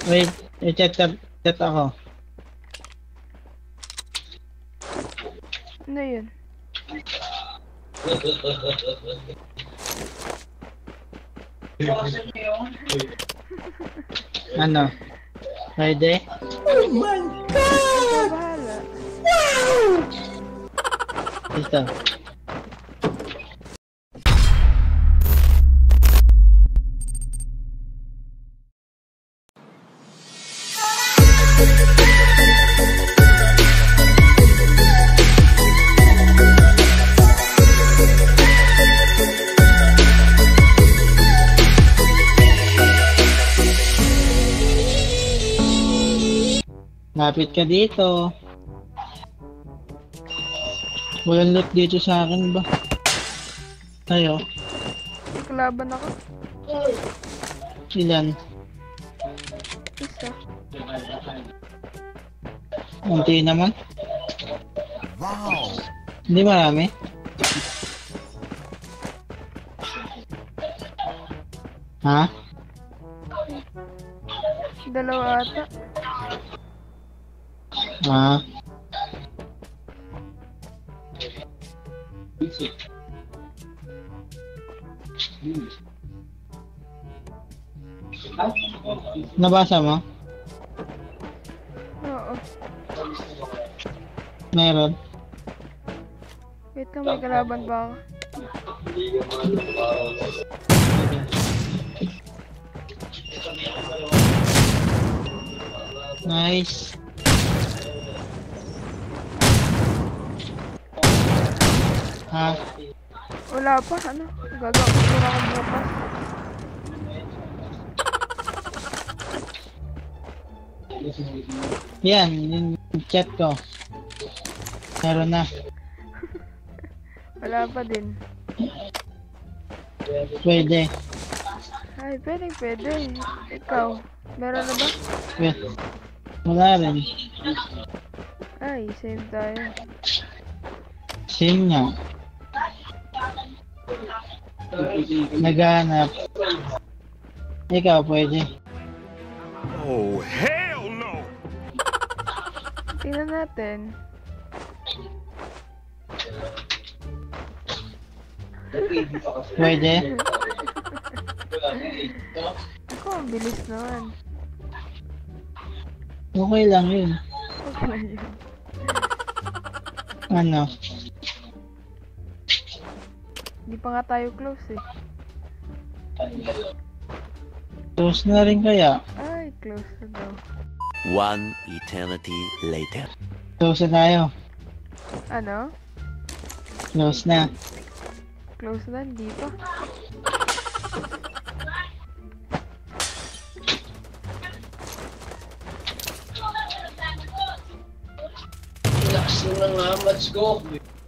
Wait, i-chat ako. Ano yun? Ano? Pwede? Oh my God! Bahala. Ito. Lapit ka dito. Walang loot dito sa akin ba? Tayo. Kalaban ako. Ilan? Isa. Unti naman. Wow. Hindi marami. Ha? Dalawa ata. Ah. Nabasa mo? Oo. Meron. Wait lang, may kalaban ba ako? Nice. Ha? Wala pa, ano? Gagawin ko bukas. Yan, yung chat ko. Meron na. Wala pa din. Pwede. Ay, pwede. Ikaw, meron na ba? Wala rin. Ay, save tayo. Same nga. Naghahanap. Ikaw, pwede. Oh, hell no! Tingnan natin. Pwede. Ako, ang bilis naman. Okay lang yun. Okay na yun. Ano? Hindi pa nga tayo close eh. Close na rin kaya. Ay, close na daw. One eternity later. Close na tayo. Ano? Close na. Close na, hindi pa. Relax na nga, let's go.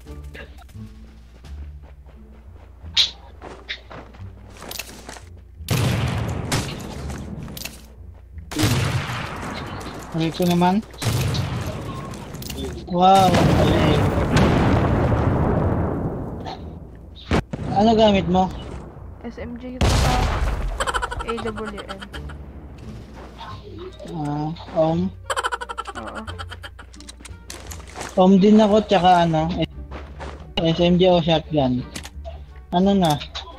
Ito naman. Wow, galing. Ano gamit mo? SMG ito pa. AWM. Oo. Din ako, tsaka ano, SMG o shotgun. Ano na?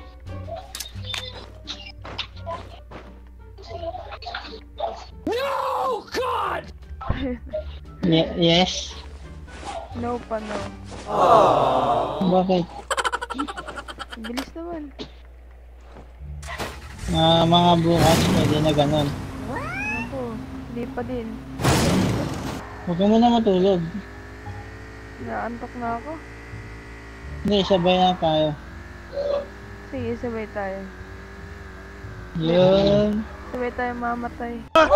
No, God! Yes? No pa, no. Bakit? Bilis naman. Mga bukas, pwede na ganun. Ako, hindi pa din. Huwag ka muna matulog. Naantok na ako. Hindi, sabay na tayo. Sige, sabay tayo. Yun. Sabay tayo mamatay.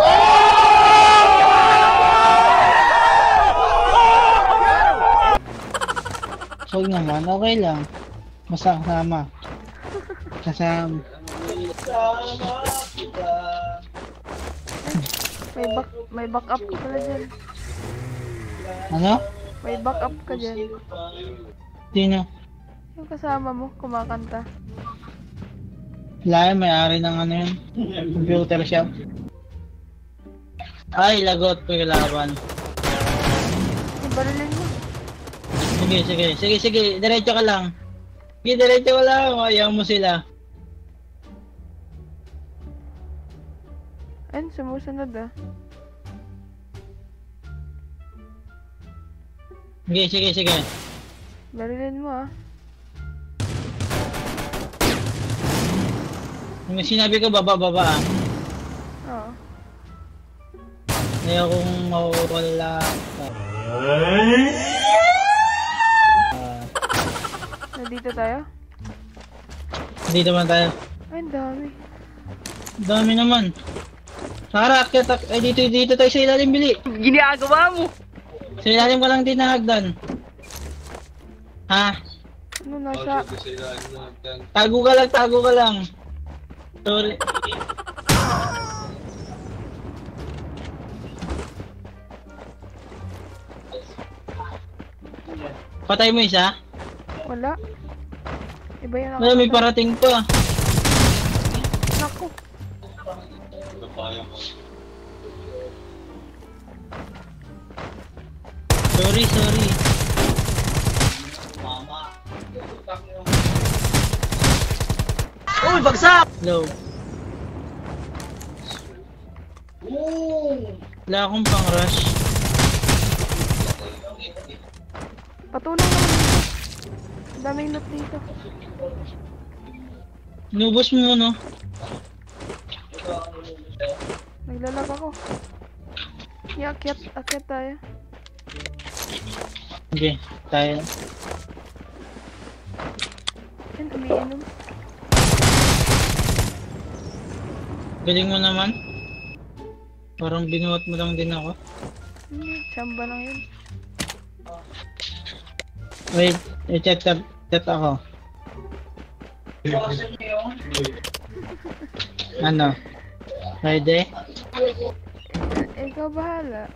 Huwag naman, okay lang. Basta kasama. Kasama. May backup ka pala dyan. Ano? May backup ka dyan. Sino? Yung kasama mo, kumakanta. Wala, may-ari ng ano yun. Computer shop. Ay, lagot ko yung laban. Barilin mo. Sige. Diretso ka lang. Sige, diretso ka lang. Ayaw mo sila. Ayun, sumusunod ah. Sige. Barilin mo ah. Yung sinabi ko, baba ah. Oo. Ayaw kong mawawala ka. Nandito tayo? Dito man tayo. Ay, ang dami. Dami naman. Tara, ay dito tayo sa ilalim, bili. Ginagawa mo! Sa ilalim ko lang din na hagdan. Ha? Ano nasa... Tago ka lang. Sorry. Patay mo isa? Wala. Iba yung Wala, may parating pa. Naku. Sorry. Uy, bagsak! Low. Wala akong pang rush. Patulong naman dito. Ang daming loot dito. Nubos mo, no? Naglalag ako. Akyat tayo. Okay, tayo. Yan, umiinom. Galing mo naman. Parang binuhat mo lang din ako. Chamba lang yun. Wait, chat ako. Ano? Pwede? Ikaw bahala.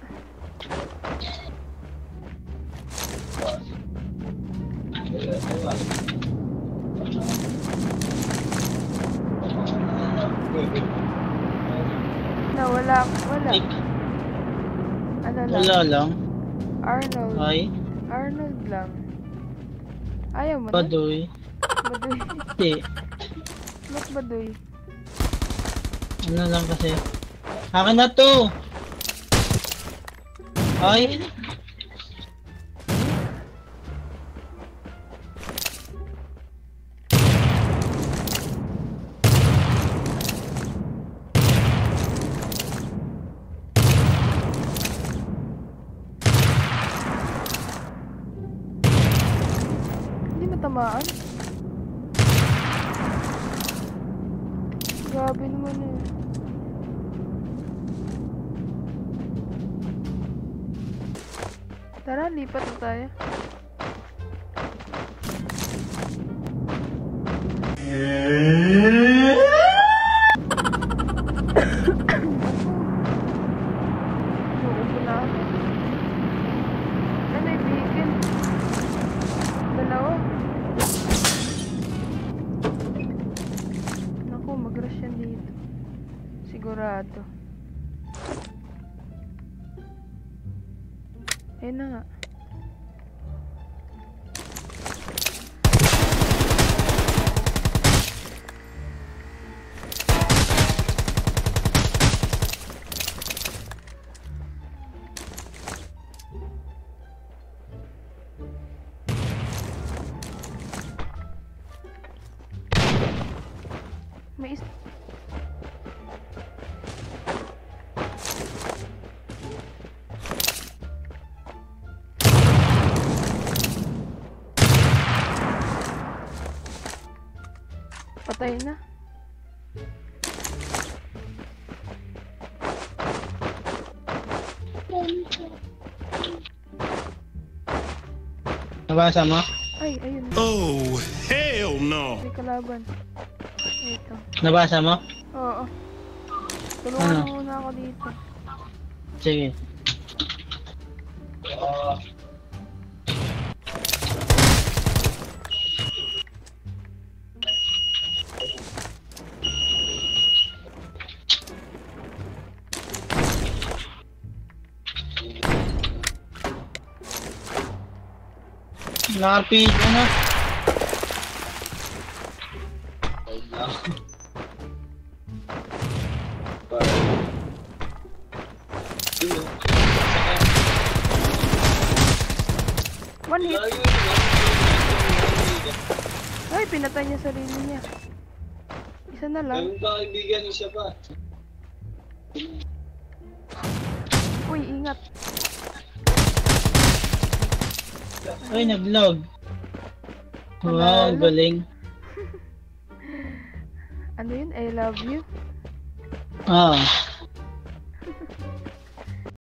Na wala. Ano lang? Wala lang. Arnold. Ay, Arnold lang. Ayaw mo na? Baduy. Baduy. Hindi. Ba't baduy? Ano lang kasi. Akin na to! Ay! Hindi matamaan. Grabe naman eh. Tara, lipat na tayo. Uubo na ako. Ay, may beacon. Dalawa. Naku, mag-rush yan dito. Sigurado. Ayun na nga. May patay na. Nabasa mo? Ay, ayun. Oh, hell no! May kalaban. Ito. Nabasa mo? Oo. Tulungan Ano? mo muna ako dito. Sige. Naka-page, ano? One hit. Ay, pinatay niya sarili niya. Isa na lang. Mayroon pa kaibigan, isa pa. Uy, ingat. Ay, nag-log. Wow, galing. Ano yun? I love you. Ah.